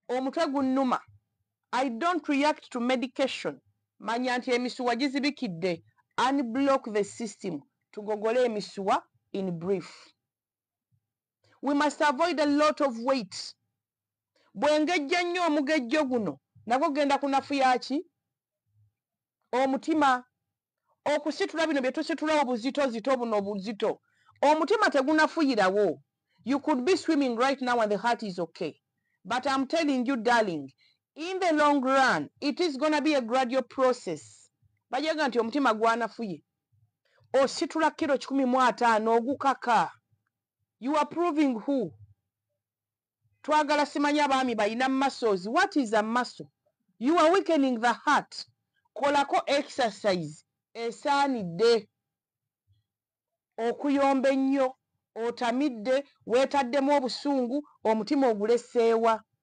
omutwe gunnuma, I don't react to medication, manya nti emisuwa gizibikidde. Unblock the system, tugogole emisuwa in brief. We must avoid a lot of weight. Bwengejja nnyo omugejjo guno nagwo genda kunafuya ki? Omutima. Okusitula bino bye tusitula obuzito buno obuzito. Omutima tegunafuyirawo. You could be swimming right now and the heart is okay. But I'm telling you, darling, in the long run, it is going to be a gradual process. Bajaga nti omutima gwanafuye. Ositula kilo 15 ogukaka. You are proving who? Twagala simanya abaami balina muscles. What is a muscle? You are weakening the heart. Kolako exercise. Esaanidde. Okuyomba ennyo. Otamidde. Weetaddemu obusungu. Omutima oguleseewa.